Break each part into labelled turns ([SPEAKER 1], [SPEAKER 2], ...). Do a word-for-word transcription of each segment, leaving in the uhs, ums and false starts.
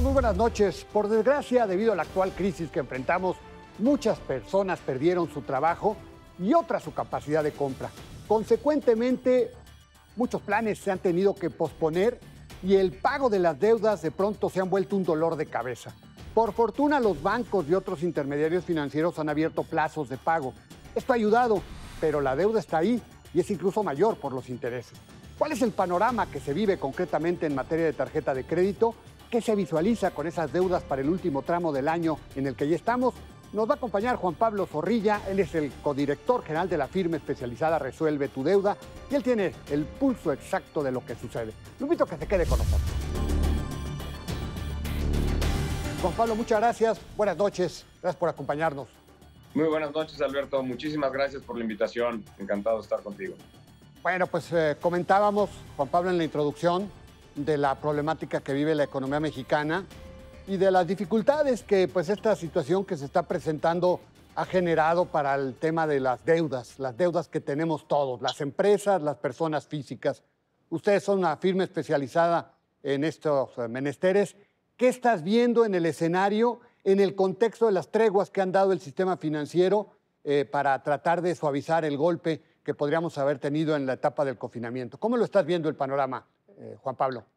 [SPEAKER 1] Muy buenas noches. Por desgracia, debido a la actual crisis que enfrentamos, muchas personas perdieron su trabajo y otras su capacidad de compra. Consecuentemente, muchos planes se han tenido que posponer y el pago de las deudas de pronto se han vuelto un dolor de cabeza. Por fortuna, los bancos y otros intermediarios financieros han abierto plazos de pago. Esto ha ayudado, pero la deuda está ahí y es incluso mayor por los intereses. ¿Cuál es el panorama que se vive concretamente en materia de tarjeta de crédito? ¿Qué se visualiza con esas deudas para el último tramo del año en el que ya estamos? Nos va a acompañar Juan Pablo Zorrilla, él es el codirector general de la firma especializada Resuelve tu Deuda y él tiene el pulso exacto de lo que sucede. Lo invito a que se quede con nosotros. Juan Pablo, muchas gracias, buenas noches, gracias por acompañarnos.
[SPEAKER 2] Muy buenas noches, Alberto, muchísimas gracias por la invitación, encantado de estar contigo.
[SPEAKER 1] Bueno, pues eh, comentábamos, Juan Pablo, en la introducción de la problemática que vive la economía mexicana y de las dificultades que pues esta situación que se está presentando ha generado para el tema de las deudas, las deudas que tenemos todos, las empresas, las personas físicas. Ustedes son una firma especializada en estos menesteres. ¿Qué estás viendo en el escenario, en el contexto de las treguas que han dado el sistema financiero eh, para tratar de suavizar el golpe que podríamos haber tenido en la etapa del confinamiento? ¿Cómo lo estás viendo el panorama, eh, Juan Pablo?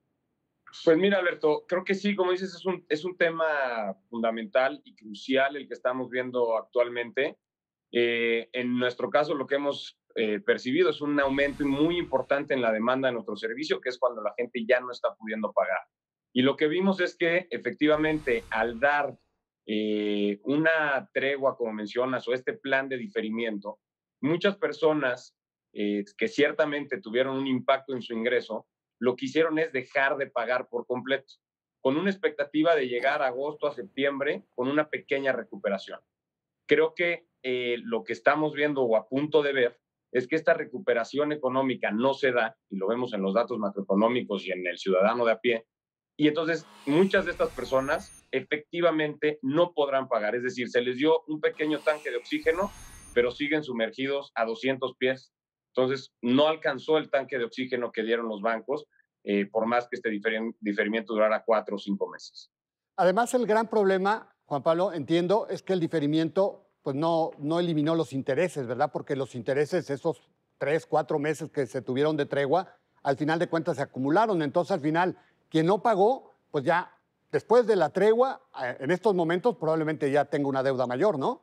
[SPEAKER 2] Pues mira, Alberto, creo que sí, como dices, es un, es un tema fundamental y crucial el que estamos viendo actualmente. Eh, en nuestro caso, lo que hemos eh, percibido es un aumento muy importante en la demanda de nuestro servicio, que es cuando la gente ya no está pudiendo pagar. Y lo que vimos es que efectivamente al dar eh, una tregua, como mencionas, o este plan de diferimiento, muchas personas eh, que ciertamente tuvieron un impacto en su ingreso, lo que hicieron es dejar de pagar por completo, con una expectativa de llegar a agosto, a septiembre, con una pequeña recuperación. Creo que eh, lo que estamos viendo o a punto de ver es que esta recuperación económica no se da, y lo vemos en los datos macroeconómicos y en el ciudadano de a pie, y entonces muchas de estas personas efectivamente no podrán pagar, es decir, se les dio un pequeño tanque de oxígeno, pero siguen sumergidos a doscientos pies. Entonces, no alcanzó el tanque de oxígeno que dieron los bancos, eh, por más que este diferimiento durara cuatro o cinco meses.
[SPEAKER 1] Además, el gran problema, Juan Pablo, entiendo, es que el diferimiento pues no, no eliminó los intereses, ¿verdad? Porque los intereses, esos tres, cuatro meses que se tuvieron de tregua, al final de cuentas se acumularon. Entonces, al final, quien no pagó, pues ya después de la tregua, en estos momentos probablemente ya tenga una deuda mayor, ¿no?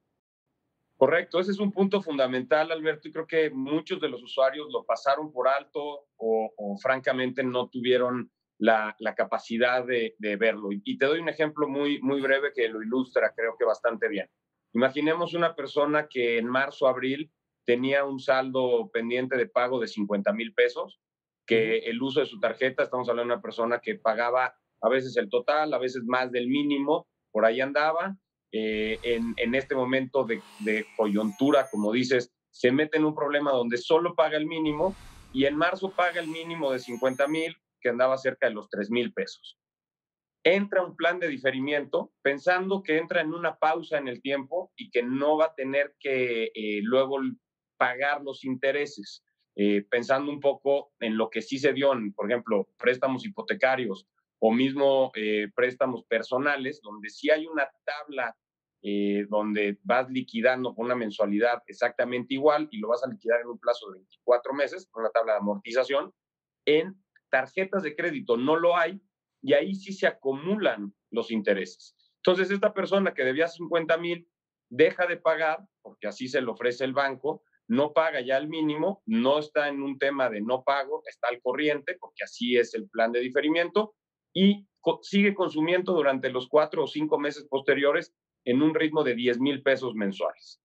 [SPEAKER 2] Correcto, ese es un punto fundamental, Alberto, y creo que muchos de los usuarios lo pasaron por alto o, o francamente no tuvieron la, la capacidad de, de verlo. Y, y te doy un ejemplo muy, muy breve que lo ilustra, creo que bastante bien. Imaginemos una persona que en marzo, abril tenía un saldo pendiente de pago de cincuenta mil pesos, que el uso de su tarjeta, estamos hablando de una persona que pagaba a veces el total, a veces más del mínimo, por ahí andaba. Eh, en, en este momento de, de coyuntura, como dices, se mete en un problema donde solo paga el mínimo y en marzo paga el mínimo de cincuenta mil, que andaba cerca de los tres mil pesos. Entra un plan de diferimiento pensando que entra en una pausa en el tiempo y que no va a tener que eh, luego pagar los intereses, eh, pensando un poco en lo que sí se dio, en, por ejemplo, préstamos hipotecarios o mismo eh, préstamos personales, donde sí hay una tabla eh, donde vas liquidando con una mensualidad exactamente igual y lo vas a liquidar en un plazo de veinticuatro meses, con una tabla de amortización. En tarjetas de crédito no lo hay y ahí sí se acumulan los intereses. Entonces, esta persona que debía cincuenta mil deja de pagar, porque así se le ofrece el banco, no paga ya el mínimo, no está en un tema de no pago, está al corriente, porque así es el plan de diferimiento, y co sigue consumiendo durante los cuatro o cinco meses posteriores en un ritmo de diez mil pesos mensuales.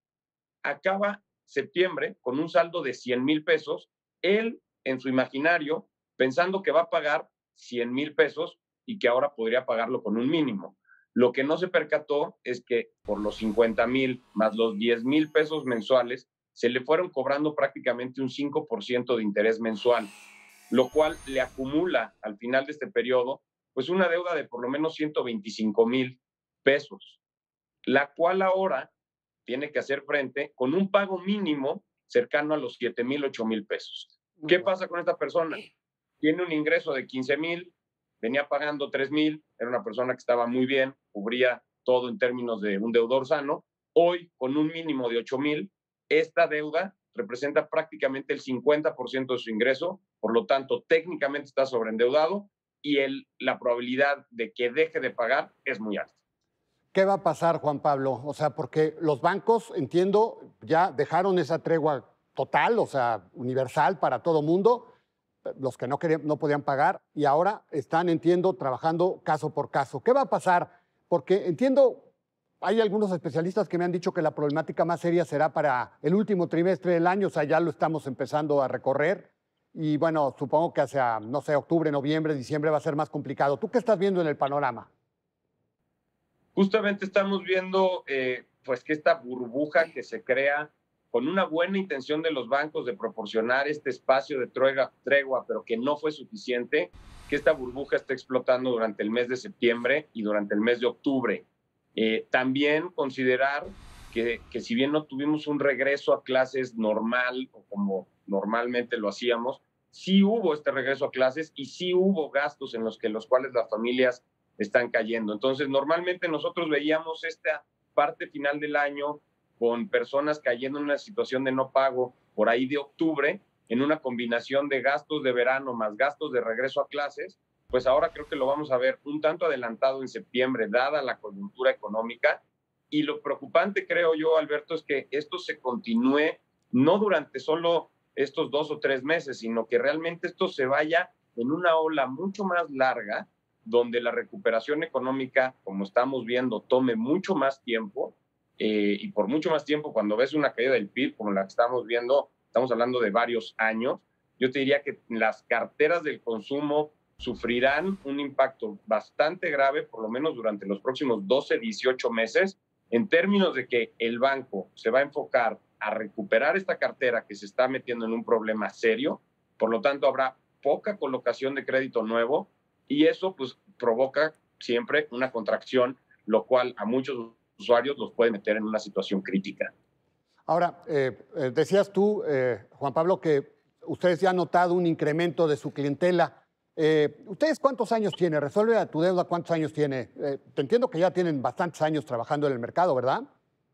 [SPEAKER 2] Acaba septiembre con un saldo de cien mil pesos, él en su imaginario pensando que va a pagar cien mil pesos y que ahora podría pagarlo con un mínimo. Lo que no se percató es que por los cincuenta mil más los diez mil pesos mensuales se le fueron cobrando prácticamente un cinco por ciento de interés mensual, lo cual le acumula al final de este periodo pues una deuda de por lo menos ciento veinticinco mil pesos, la cual ahora tiene que hacer frente con un pago mínimo cercano a los siete mil, ocho mil pesos. ¿Qué pasa con esta persona? Tiene un ingreso de quince mil, venía pagando tres mil, era una persona que estaba muy bien, cubría todo en términos de un deudor sano. Hoy, con un mínimo de ocho mil, esta deuda representa prácticamente el cincuenta por ciento de su ingreso, por lo tanto, técnicamente está sobreendeudado y el, la probabilidad de que deje de pagar es muy alta.
[SPEAKER 1] ¿Qué va a pasar, Juan Pablo? O sea, porque los bancos, entiendo, ya dejaron esa tregua total, o sea, universal para todo mundo, los que no, querían, no podían pagar, y ahora están, entiendo, trabajando caso por caso. ¿Qué va a pasar? Porque entiendo, hay algunos especialistas que me han dicho que la problemática más seria será para el último trimestre del año, o sea, ya lo estamos empezando a recorrer, y bueno, supongo que hacia, no sé, octubre, noviembre, diciembre va a ser más complicado. ¿Tú qué estás viendo en el panorama?
[SPEAKER 2] Justamente estamos viendo eh, pues que esta burbuja que se crea con una buena intención de los bancos de proporcionar este espacio de tregua, tregua, pero que no fue suficiente, que esta burbuja está explotando durante el mes de septiembre y durante el mes de octubre. Eh, también considerar que, que si bien no tuvimos un regreso a clases normal o como normalmente lo hacíamos, sí hubo este regreso a clases y sí hubo gastos en los que los cuales las familias están cayendo. Entonces, normalmente nosotros veíamos esta parte final del año con personas cayendo en una situación de no pago por ahí de octubre, en una combinación de gastos de verano más gastos de regreso a clases, pues ahora creo que lo vamos a ver un tanto adelantado en septiembre, dada la coyuntura económica. Y lo preocupante, creo yo, Alberto, es que esto se continúe no durante solo estos dos o tres meses, sino que realmente esto se vaya en una ola mucho más larga, donde la recuperación económica, como estamos viendo, tome mucho más tiempo, eh, y por mucho más tiempo, cuando ves una caída del P I B como la que estamos viendo, estamos hablando de varios años, yo te diría que las carteras del consumo sufrirán un impacto bastante grave, por lo menos durante los próximos doce, dieciocho meses, en términos de que el banco se va a enfocar a recuperar esta cartera que se está metiendo en un problema serio, por lo tanto habrá poca colocación de crédito nuevo, y eso pues provoca siempre una contracción, lo cual a muchos usuarios los puede meter en una situación crítica.
[SPEAKER 1] Ahora, eh, eh, decías tú, eh, Juan Pablo, que ustedes ya han notado un incremento de su clientela. Eh, ¿Ustedes cuántos años tienen? Resuelve a tu deuda, ¿cuántos años tiene? Eh, te entiendo que ya tienen bastantes años trabajando en el mercado, ¿verdad?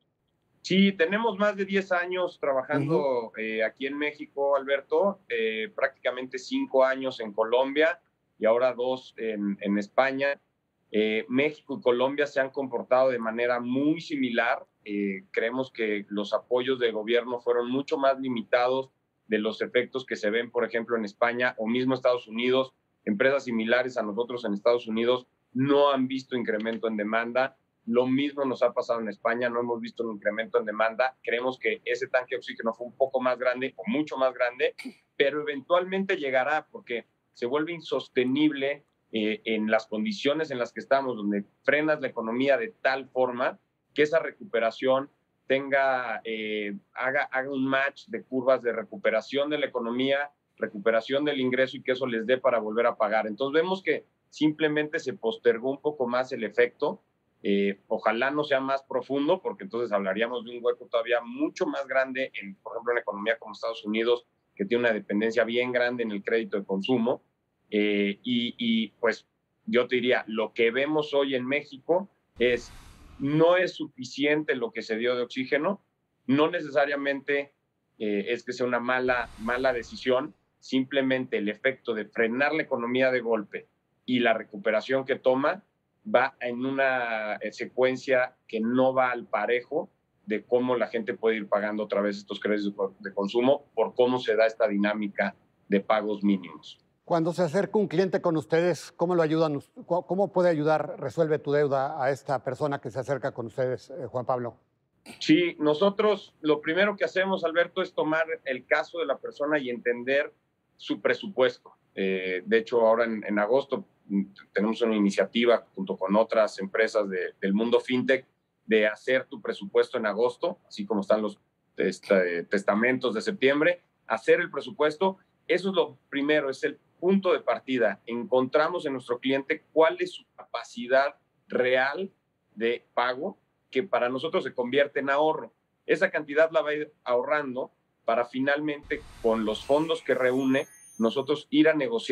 [SPEAKER 2] Sí, tenemos más de diez años trabajando
[SPEAKER 1] Uh-huh.
[SPEAKER 2] eh, aquí en México, Alberto, eh, prácticamente cinco años en Colombia y ahora dos en, en España. Eh, México y Colombia se han comportado de manera muy similar. Eh, creemos que los apoyos de gobierno fueron mucho más limitados de los efectos que se ven, por ejemplo, en España o mismo Estados Unidos. Empresas similares a nosotros en Estados Unidos no han visto incremento en demanda. Lo mismo nos ha pasado en España, no hemos visto un incremento en demanda. Creemos que ese tanque de oxígeno fue un poco más grande o mucho más grande, pero eventualmente llegará porque se vuelve insostenible eh, en las condiciones en las que estamos, donde frenas la economía de tal forma que esa recuperación tenga, eh, haga, haga un match de curvas de recuperación de la economía, recuperación del ingreso y que eso les dé para volver a pagar. Entonces vemos que simplemente se postergó un poco más el efecto. Eh, ojalá no sea más profundo, porque entonces hablaríamos de un hueco todavía mucho más grande, en, por ejemplo, en economía como Estados Unidos, que tiene una dependencia bien grande en el crédito de consumo. Eh, y, y pues yo te diría, lo que vemos hoy en México es, no es suficiente lo que se dio de oxígeno, no necesariamente eh, es que sea una mala, mala decisión, simplemente el efecto de frenar la economía de golpe y la recuperación que toma va en una secuencia que no va al parejo de cómo la gente puede ir pagando otra vez estos créditos de consumo por cómo se da esta dinámica de pagos mínimos.
[SPEAKER 1] Cuando se acerca un cliente con ustedes, ¿cómo lo ayudan? ¿Cómo puede ayudar Resuelve tu Deuda a esta persona que se acerca con ustedes, eh, Juan Pablo?
[SPEAKER 2] Sí, nosotros lo primero que hacemos, Alberto, es tomar el caso de la persona y entender su presupuesto. Eh, de hecho, ahora en, en agosto tenemos una iniciativa junto con otras empresas de, del mundo fintech de hacer tu presupuesto en agosto, así como están los este, testamentos de septiembre, hacer el presupuesto. Eso es lo primero, es el punto de partida. Encontramos en nuestro cliente cuál es su capacidad real de pago, que para nosotros se convierte en ahorro. Esa cantidad la va a ir ahorrando para finalmente, con los fondos que reúne, nosotros ir a negociar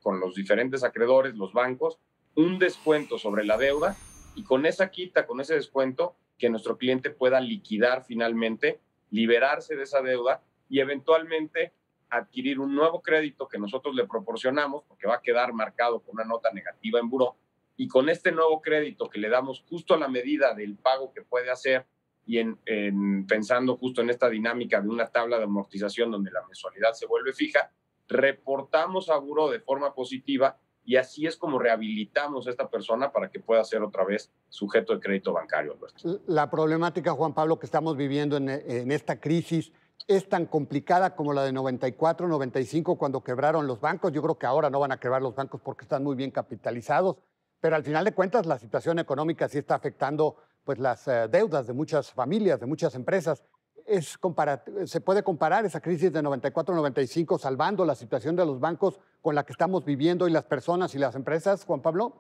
[SPEAKER 2] con los diferentes acreedores, los bancos, un descuento sobre la deuda y con esa quita, con ese descuento, que nuestro cliente pueda liquidar finalmente, liberarse de esa deuda y eventualmente adquirir un nuevo crédito que nosotros le proporcionamos, porque va a quedar marcado con una nota negativa en buró, y con este nuevo crédito que le damos justo a la medida del pago que puede hacer y en, en, pensando justo en esta dinámica de una tabla de amortización donde la mensualidad se vuelve fija, reportamos a buró de forma positiva y así es como rehabilitamos a esta persona para que pueda ser otra vez sujeto de crédito bancario, Alberto.
[SPEAKER 1] La problemática, Juan Pablo, que estamos viviendo en, en esta crisis es tan complicada como la de noventa y cuatro, noventa y cinco, cuando quebraron los bancos. Yo creo que ahora no van a quebrar los bancos porque están muy bien capitalizados, pero al final de cuentas la situación económica sí está afectando pues, las uh, deudas de muchas familias, de muchas empresas. Es ¿Se puede comparar esa crisis de noventa y cuatro, noventa y cinco salvando la situación de los bancos con la que estamos viviendo y las personas y las empresas, Juan Pablo?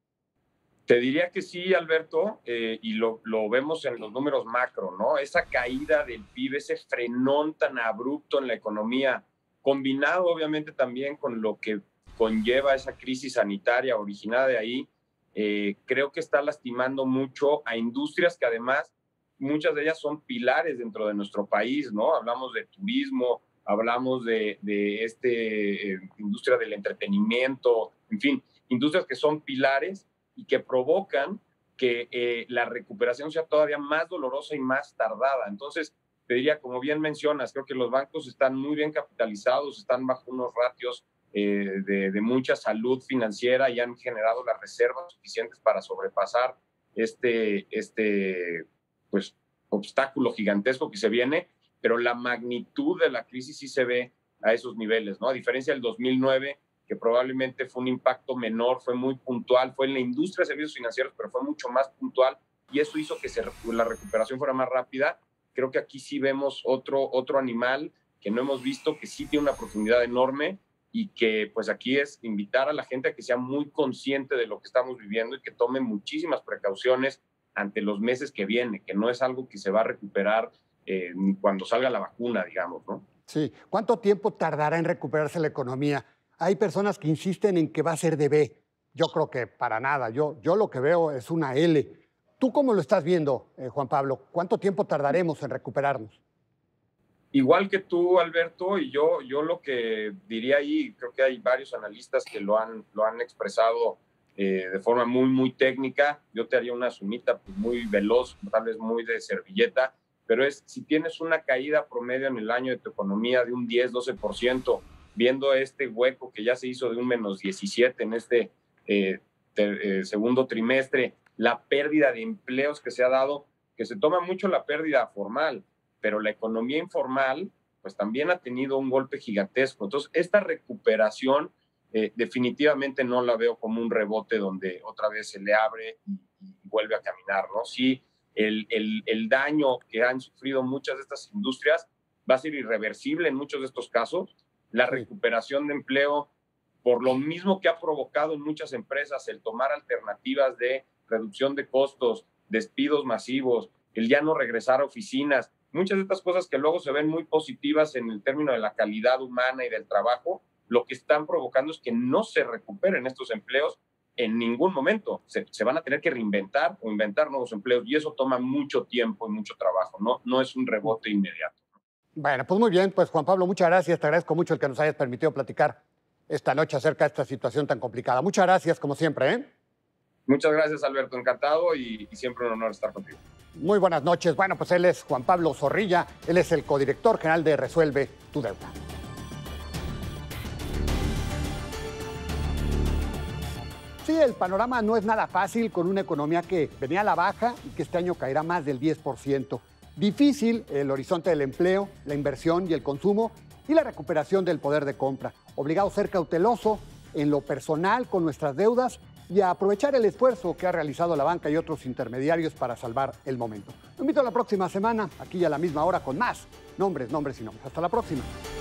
[SPEAKER 2] Te diría que sí, Alberto, eh, y lo, lo vemos en los números macro, ¿no? Esa caída del P I B, ese frenón tan abrupto en la economía, combinado obviamente también con lo que conlleva esa crisis sanitaria originada de ahí, eh, creo que está lastimando mucho a industrias que además muchas de ellas son pilares dentro de nuestro país, ¿no? Hablamos de turismo, hablamos de, de este, eh, industria del entretenimiento, en fin, industrias que son pilares y que provocan que eh, la recuperación sea todavía más dolorosa y más tardada. Entonces, te diría, como bien mencionas, creo que los bancos están muy bien capitalizados, están bajo unos ratios eh, de, de mucha salud financiera y han generado las reservas suficientes para sobrepasar este, este pues, obstáculo gigantesco que se viene, pero la magnitud de la crisis sí se ve a esos niveles, ¿no? A diferencia del dos mil nueve, que probablemente fue un impacto menor, fue muy puntual, fue en la industria de servicios financieros, pero fue mucho más puntual y eso hizo que se, la recuperación fuera más rápida. Creo que aquí sí vemos otro, otro animal que no hemos visto, que sí tiene una profundidad enorme y que pues aquí es invitar a la gente a que sea muy consciente de lo que estamos viviendo y que tome muchísimas precauciones ante los meses que vienen, que no es algo que se va a recuperar eh, cuando salga la vacuna, digamos, ¿no?
[SPEAKER 1] Sí. ¿Cuánto tiempo tardará en recuperarse la economía? Hay personas que insisten en que va a ser de B. Yo creo que para nada. Yo, yo lo que veo es una L. ¿Tú cómo lo estás viendo, eh, Juan Pablo? ¿Cuánto tiempo tardaremos en recuperarnos?
[SPEAKER 2] Igual que tú, Alberto, y yo, yo lo que diría ahí, creo que hay varios analistas que lo han, lo han expresado eh, de forma muy, muy técnica. Yo te haría una sumita pues, muy veloz, tal vez muy de servilleta, pero es si tienes una caída promedio en el año de tu economía de un diez, doce por ciento, viendo este hueco que ya se hizo de un menos diecisiete en este eh, ter, eh, segundo trimestre, la pérdida de empleos que se ha dado, que se toma mucho la pérdida formal, pero la economía informal pues también ha tenido un golpe gigantesco. Entonces, esta recuperación eh, definitivamente no la veo como un rebote donde otra vez se le abre y, y vuelve a caminar, ¿no? Sí, el, el, el daño que han sufrido muchas de estas industrias va a ser irreversible en muchos de estos casos. La recuperación de empleo, por lo mismo que ha provocado en muchas empresas el tomar alternativas de reducción de costos, despidos masivos, el ya no regresar a oficinas, muchas de estas cosas que luego se ven muy positivas en el término de la calidad humana y del trabajo, lo que están provocando es que no se recuperen estos empleos en ningún momento. Se, se van a tener que reinventar o inventar nuevos empleos y eso toma mucho tiempo y mucho trabajo, ¿no? No es un rebote inmediato.
[SPEAKER 1] Bueno, pues muy bien, pues Juan Pablo, muchas gracias. Te agradezco mucho el que nos hayas permitido platicar esta noche acerca de esta situación tan complicada. Muchas gracias, como siempre, ¿eh?
[SPEAKER 2] Muchas gracias, Alberto. Encantado y, y siempre un honor estar contigo.
[SPEAKER 1] Muy buenas noches. Bueno, pues él es Juan Pablo Zorrilla. Él es el codirector general de Resuelve tu Deuda. Sí, el panorama no es nada fácil con una economía que venía a la baja y que este año caerá más del diez por ciento. Difícil el horizonte del empleo, la inversión y el consumo y la recuperación del poder de compra. Obligado a ser cauteloso en lo personal con nuestras deudas y a aprovechar el esfuerzo que ha realizado la banca y otros intermediarios para salvar el momento. Lo invito a la próxima semana, aquí a la misma hora, con más nombres, nombres y nombres. Hasta la próxima.